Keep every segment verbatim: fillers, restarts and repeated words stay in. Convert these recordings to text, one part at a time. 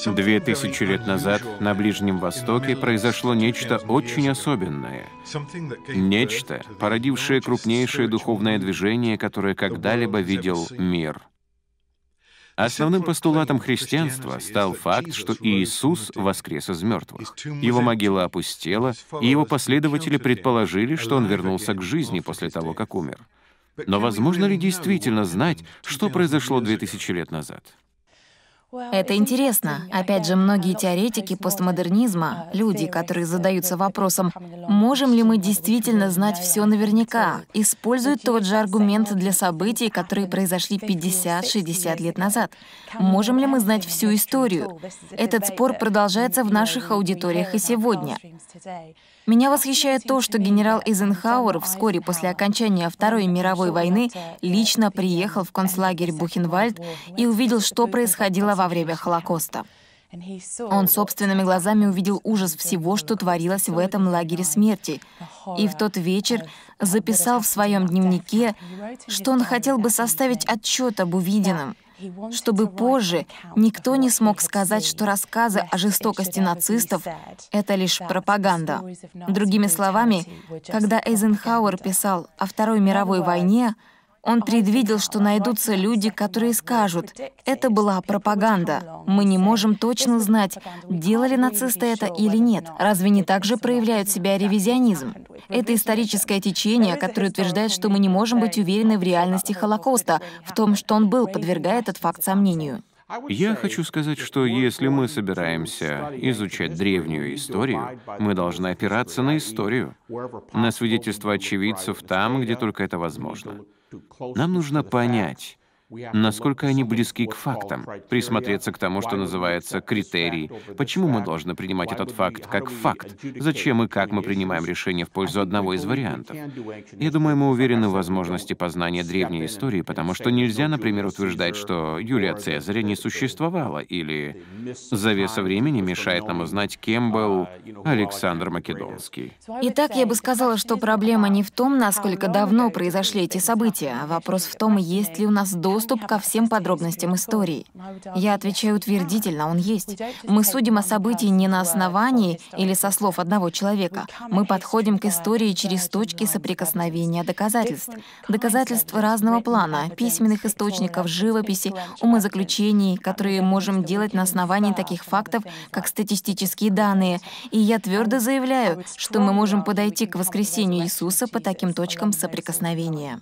Две тысячи лет назад на Ближнем Востоке произошло нечто очень особенное. Нечто, породившее крупнейшее духовное движение, которое когда-либо видел мир. Основным постулатом христианства стал факт, что Иисус воскрес из мертвых. Его могила опустела, и его последователи предположили, что он вернулся к жизни после того, как умер. Но возможно ли действительно знать, что произошло две тысячи лет назад? Это интересно. Опять же, многие теоретики постмодернизма, люди, которые задаются вопросом, можем ли мы действительно знать все наверняка, используют тот же аргумент для событий, которые произошли пятьдесят-шестьдесят лет назад. Можем ли мы знать всю историю? Этот спор продолжается в наших аудиториях и сегодня. Меня восхищает то, что генерал Эйзенхауэр вскоре после окончания Второй мировой войны лично приехал в концлагерь Бухенвальд и увидел, что происходило во время Холокоста. Он собственными глазами увидел ужас всего, что творилось в этом лагере смерти, и в тот вечер записал в своем дневнике, что он хотел бы составить отчет об увиденном, чтобы позже никто не смог сказать, что рассказы о жестокости нацистов — это лишь пропаганда. Другими словами, когда Эйзенхауэр писал о Второй мировой войне, он предвидел, что найдутся люди, которые скажут, это была пропаганда. Мы не можем точно знать, делали нацисты это или нет. Разве не так же проявляет себя ревизионизм? Это историческое течение, которое утверждает, что мы не можем быть уверены в реальности Холокоста, в том, что он был, подвергая этот факт сомнению. Я хочу сказать, что если мы собираемся изучать древнюю историю, мы должны опираться на историю, на свидетельства очевидцев там, где только это возможно. Нам нужно понять, насколько они близки к фактам, присмотреться к тому, что называется критерий. Почему мы должны принимать этот факт как факт? Зачем и как мы принимаем решение в пользу одного из вариантов? Я думаю, мы уверены в возможности познания древней истории, потому что нельзя, например, утверждать, что Юлия Цезаря не существовала, или завеса времени мешает нам узнать, кем был Александр Македонский. Итак, я бы сказала, что проблема не в том, насколько давно произошли эти события, а вопрос в том, есть ли у нас доступ доступ ко всем подробностям истории. Я отвечаю утвердительно, он есть. Мы судим о событии не на основании или со слов одного человека. Мы подходим к истории через точки соприкосновения доказательств. Доказательств разного плана, письменных источников, живописи, умозаключений, которые можем делать на основании таких фактов, как статистические данные. И я твердо заявляю, что мы можем подойти к воскресению Иисуса по таким точкам соприкосновения.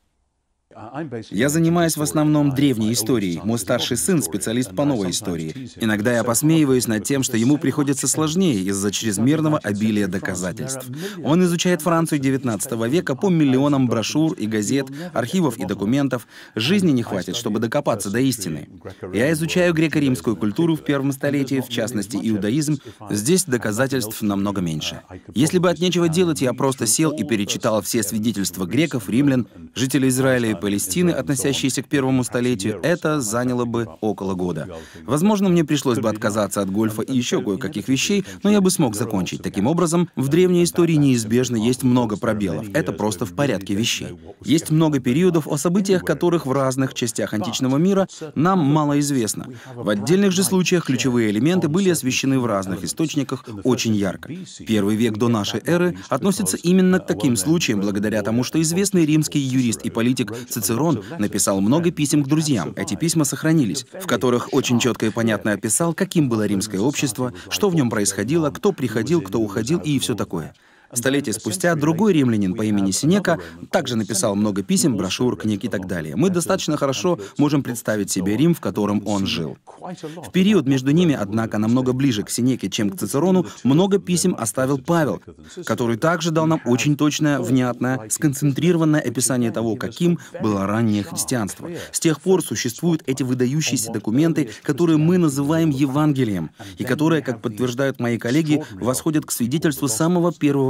Я занимаюсь в основном древней историей. Мой старший сын — специалист по новой истории. Иногда я посмеиваюсь над тем, что ему приходится сложнее из-за чрезмерного обилия доказательств. Он изучает Францию девятнадцатого века по миллионам брошюр и газет, архивов и документов. Жизни не хватит, чтобы докопаться до истины. Я изучаю греко-римскую культуру в первом столетии, в частности иудаизм. Здесь доказательств намного меньше. Если бы от нечего делать, я просто сел и перечитал все свидетельства греков, римлян, жителей Израиля и Палестины, относящиеся к первому столетию, это заняло бы около года. Возможно, мне пришлось бы отказаться от гольфа и еще кое-каких вещей, но я бы смог закончить. Таким образом, в древней истории неизбежно есть много пробелов. Это просто в порядке вещей. Есть много периодов, о событиях которых в разных частях античного мира нам мало известно. В отдельных же случаях ключевые элементы были освещены в разных источниках очень ярко. Первый век до нашей эры относится именно к таким случаям, благодаря тому, что известный римский юрист и политик Цицерон написал много писем к друзьям. Эти письма сохранились, в которых очень четко и понятно описал, каким было римское общество, что в нем происходило, кто приходил, кто уходил и все такое. Столетия спустя другой римлянин по имени Сенека также написал много писем, брошюр, книг и так далее. Мы достаточно хорошо можем представить себе Рим, в котором он жил. В период между ними, однако, намного ближе к Сенеке, чем к Цицерону, много писем оставил Павел, который также дал нам очень точное, внятное, сконцентрированное описание того, каким было раннее христианство. С тех пор существуют эти выдающиеся документы, которые мы называем Евангелием, и которые, как подтверждают мои коллеги, восходят к свидетельству самого первого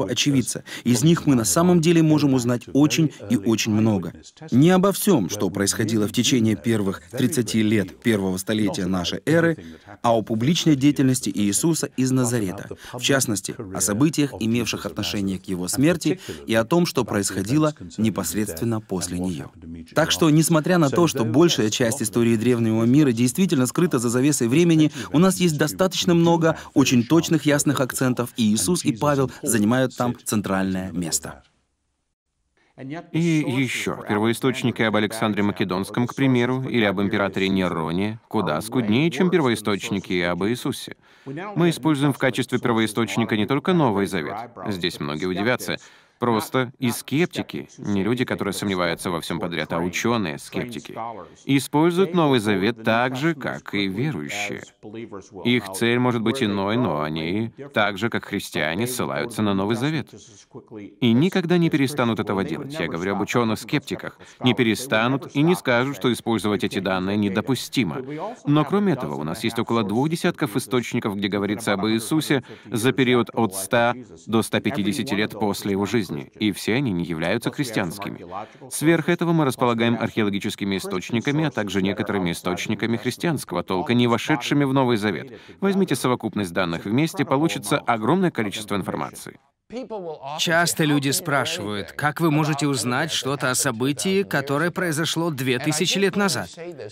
каждого очевидца. Из них мы на самом деле можем узнать очень и очень много. Не обо всем, что происходило в течение первых тридцати лет первого столетия нашей эры, а о публичной деятельности Иисуса из Назарета, в частности, о событиях, имевших отношение к Его смерти, и о том, что происходило непосредственно после нее. Так что, несмотря на то, что большая часть истории древнего мира действительно скрыта за завесой времени, у нас есть достаточно много очень точных, ясных акцентов, и Иисус и Павел занимают там центральное место. И еще, первоисточники об Александре Македонском, к примеру, или об императоре Нероне, куда скуднее, чем первоисточники об Иисусе. Мы используем в качестве первоисточника не только Новый Завет. Здесь многие удивятся. Просто и скептики, не люди, которые сомневаются во всем подряд, а ученые-скептики, используют Новый Завет так же, как и верующие. Их цель может быть иной, но они, так же, как христиане, ссылаются на Новый Завет. И никогда не перестанут этого делать. Я говорю об ученых-скептиках. Не перестанут и не скажут, что использовать эти данные недопустимо. Но кроме этого, у нас есть около двух десятков источников, где говорится об Иисусе за период от ста до ста пятидесяти лет после его жизни. И все они не являются христианскими. Сверх этого мы располагаем археологическими источниками, а также некоторыми источниками христианского толка, не вошедшими в Новый Завет. Возьмите совокупность данных вместе, получится огромное количество информации. Часто люди спрашивают, как вы можете узнать что-то о событии, которое произошло две тысячи лет назад?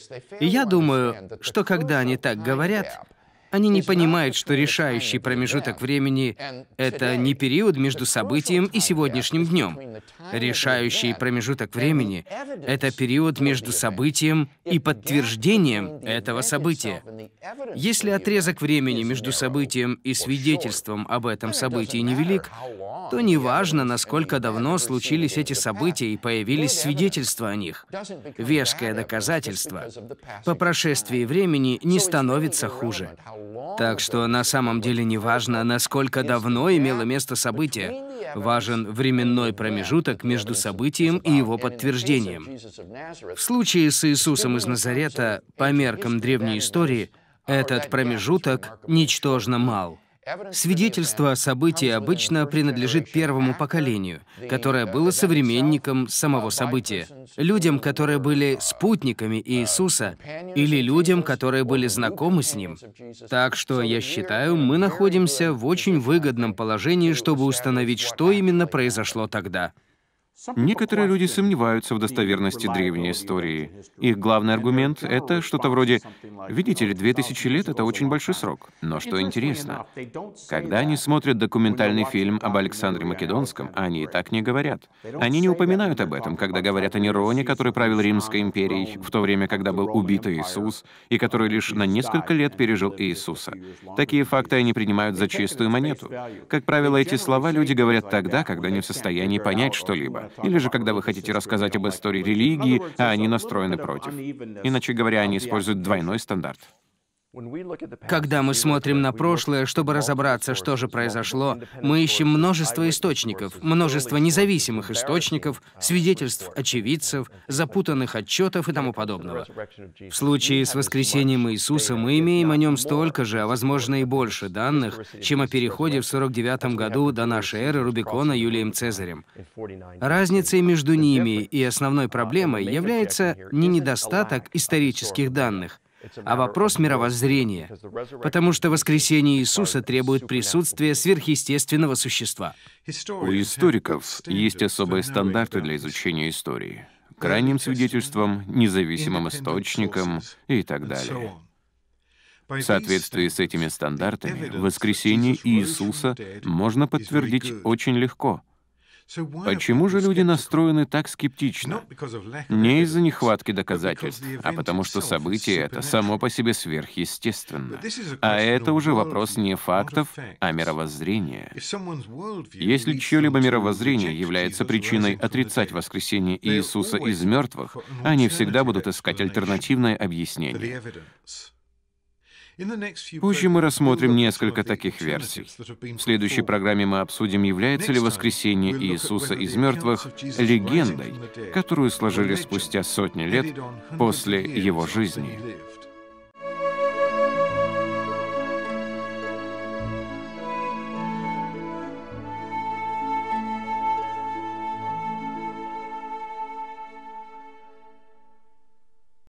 И я думаю, что когда они так говорят, они не понимают, что решающий промежуток времени — это не период между событием и сегодняшним днем. Решающий промежуток времени — это период между событием и подтверждением этого события. Если отрезок времени между событием и свидетельством об этом событии невелик, то неважно, насколько давно случились эти события и появились свидетельства о них. Веское доказательство по прошествии времени не становится хуже. Так что на самом деле не важно, насколько давно имело место событие. Важен временной промежуток между событием и его подтверждением. В случае с Иисусом из Назарета, по меркам древней истории, этот промежуток ничтожно мал. Свидетельство о событии обычно принадлежит первому поколению, которое было современником самого события, людям, которые были спутниками Иисуса, или людям, которые были знакомы с Ним. Так что, я считаю, мы находимся в очень выгодном положении, чтобы установить, что именно произошло тогда. Некоторые люди сомневаются в достоверности древней истории. Их главный аргумент — это что-то вроде «Видите ли, две тысячи лет — это очень большой срок». Но что интересно, когда они смотрят документальный фильм об Александре Македонском, они так не говорят. Они не упоминают об этом, когда говорят о Нероне, который правил Римской империей, в то время, когда был убит Иисус, и который лишь на несколько лет пережил Иисуса. Такие факты они принимают за чистую монету. Как правило, эти слова люди говорят тогда, когда не в состоянии понять что-либо. Или же когда вы хотите рассказать об истории религии, а они настроены против. Иначе говоря, они используют двойной стандарт. Когда мы смотрим на прошлое, чтобы разобраться, что же произошло, мы ищем множество источников, множество независимых источников, свидетельств очевидцев, запутанных отчетов и тому подобного. В случае с воскресением Иисуса мы имеем о нем столько же, а возможно и больше данных, чем о переходе в сорок девятом году до нашей эры Рубикона Юлием Цезарем. Разницей между ними и основной проблемой является не недостаток исторических данных, а вопрос мировоззрения, потому что воскресение Иисуса требует присутствия сверхъестественного существа. У историков есть особые стандарты для изучения истории. Крайним свидетельством, независимым источником и так далее. В соответствии с этими стандартами, воскресение Иисуса можно подтвердить очень легко. Почему же люди настроены так скептично? Не из-за нехватки доказательств, а потому что событие это само по себе сверхъестественно. А это уже вопрос не фактов, а мировоззрения. Если чье-либо мировоззрение является причиной отрицать воскресение Иисуса из мертвых, они всегда будут искать альтернативное объяснение. Позже мы рассмотрим несколько таких версий. В следующей программе мы обсудим, является ли воскресение Иисуса из мертвых легендой, которую сложили спустя сотни лет после его жизни.